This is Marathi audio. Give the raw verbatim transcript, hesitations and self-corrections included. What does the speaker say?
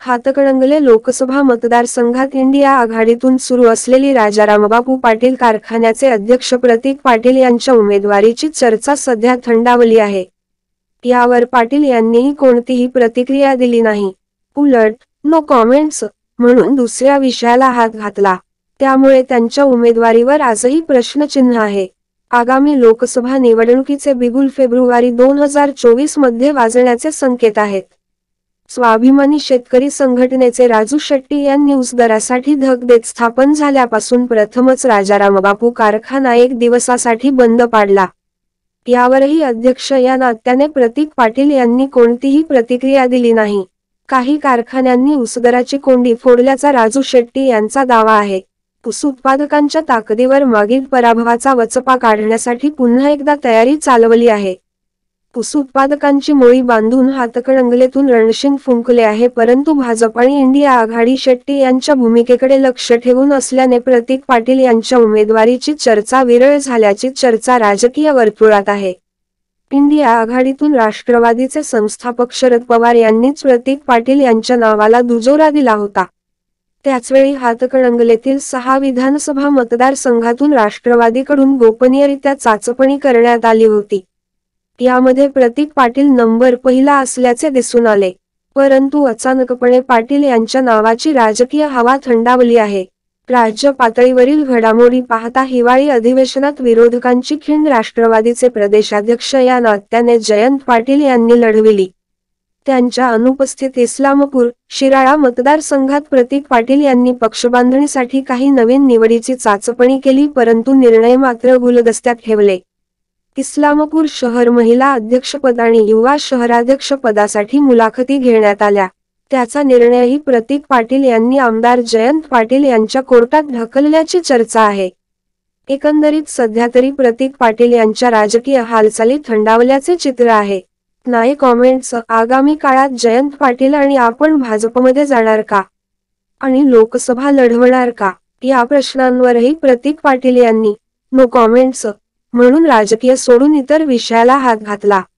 हातकणंगले लोकसभा मतदारसंघात इंडिया आघाडीतून सुरू असलेली राजा रामबापू पाटील कारखान्याचे अध्यक्ष प्रतीक पाटील यांच्या उमेदवारीची चर्चा सध्या थंडावली आहे. यावर पाटील यांनीही कोणतीही प्रतिक्रिया दिली नाही. उलट नो कॉमेंट्स म्हणून दुसऱ्या विषयाला हात घातला. त्यामुळे त्यांच्या उमेदवारीवर आजही प्रश्नचिन्ह आहे. आगामी लोकसभा निवडणुकीचे बिगुल फेब्रुवारी दोन हजार चोवीस मध्ये वाजण्याचे संकेत आहेत. स्वाभिमानी शेतकरी संघटनेचे राजू शेट्टी यांनी ऊस दरासाठी धग देत स्थापन झाल्यापासून प्रथमच राजा रामबापू कारखाना एक दिवसासाठी बंद पाडला. यावरही अध्यक्ष या नात्याने प्रतीक पाटील यांनी कोणतीही प्रतिक्रिया दिली नाही. काही कारखान्यांनी ऊस दराची कोंडी फोडल्याचा राजू शेट्टी यांचा दावा आहे. ऊस उत्पादकांच्या ताकदीवर मागील पराभवाचा वचपा काढण्यासाठी पुन्हा एकदा तयारी चालवली आहे. ऊस उत्पादकांची मोळी बांधून हातकणंगलेतून रणशिंग फुंकले आहे. परंतु भाजप आणि इंडिया आघाडी शेट्टी यांच्या भूमिकेकडे लक्ष ठेवून असल्याने प्रतीक पाटील यांच्या उमेदवारीची चर्चा विरळ झाल्याची चर्चा राजकीय वर्तुळात आहे. इंडिया आघाडीतून राष्ट्रवादीचे संस्थापक शरद पवार यांनीच प्रतीक पाटील यांच्या नावाला दुजोरा दिला होता. त्याचवेळी हातकणंगलेतील सहा विधानसभा मतदारसंघातून राष्ट्रवादीकडून गोपनीयरित्या चाचपणी करण्यात आली होती. यामध्ये प्रतीक पाटील नंबर पहिला असल्याचे दिसून आले. परंतु अचानकपणे पाटील यांच्या नावाची राजकीय हवा थंडावली आहे. राज्य पातळीवरील घडामोडी पाहता हिवाळी अधिवेशनात विरोधकांची खिंड राष्ट्रवादीचे प्रदेशाध्यक्ष या नात्याने जयंत पाटील यांनी लढविली. त्यांच्या अनुपस्थित इस्लामपूर, शिराळा मतदारसंघात प्रतीक पाटील यांनी पक्षबांधणीसाठी काही नवीन निवडीची चाचपणी केली, परंतु निर्णय मात्र गुलदस्त्यात ठेवले. इस्लामपूर शहर महिला अध्यक्षपद आणि युवा शहराध्यक्ष पदासाठी मुलाखती घेण्यात आल्या. त्याचा निर्णयही प्रतीक पाटील यांनी आमदार जयंत पाटील यांच्या कोर्टात ढकलल्याची चर्चा आहे. एकंदरीत सध्या तरी प्रतीक पाटील यांच्या राजकीय हालचाली थंडावल्याचे चित्र आहे. नाही कॉमेंट्स. आगामी काळात जयंत पाटील आणि आपण भाजपमध्ये जाणार का आणि लोकसभा लढवणार का या प्रश्नांवरही प्रतीक पाटील यांनी नो कॉमेंट्स म्हणून राजकीय सोडून इतर विषयाला हात घातला.